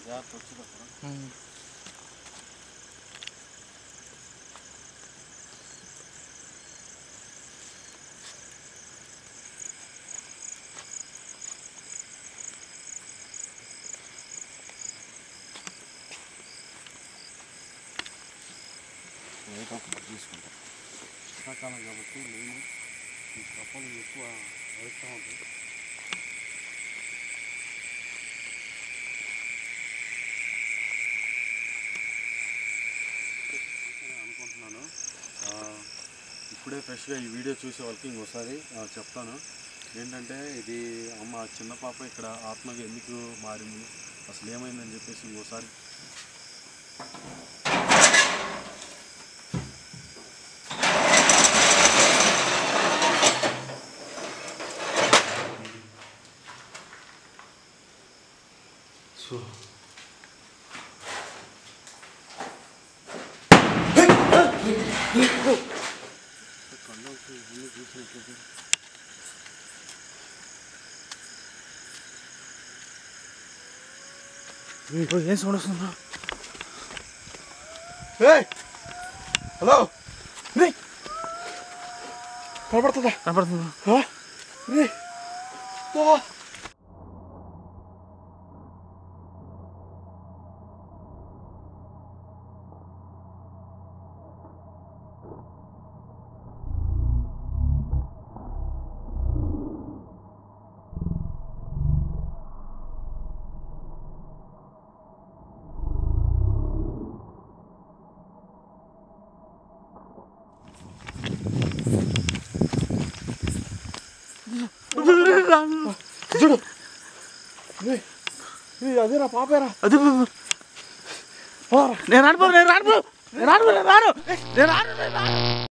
తీసుకుంటాం వర్షాకాలం కాబట్టి నేను ఈ కప్పలు ఎక్కువ వేస్తూ ఉంటాయి. అనుకుంటున్నాను ఇప్పుడే ఫ్రెష్గా ఈ వీడియో చూసే వాళ్ళకి ఇంకోసారి చెప్తాను ఏంటంటే ఇది అమ్మ చిన్న పాప ఇక్కడ ఆత్మగా ఎందుకు మారింది అసలు ఏమైందని చెప్పేసి ఇంకోసారి ఏం సౌండ్ వస్తుందా? హలో కనపడుతుందా? కనపడుతుందా? చూడు అదేరా పాపేరా అది నేను రాను.